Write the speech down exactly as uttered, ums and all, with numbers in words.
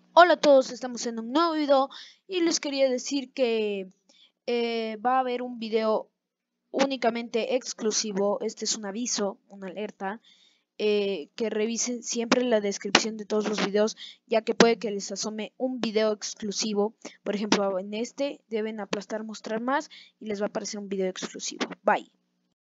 Hola a todos, estamos en un nuevo video y les quería decir que eh, va a haber un video únicamente exclusivo. Este es un aviso, una alerta, eh, que revisen siempre la descripción de todos los videos, ya que puede que les asome un video exclusivo. Por ejemplo, en este deben aplastar mostrar más y les va a aparecer un video exclusivo. Bye.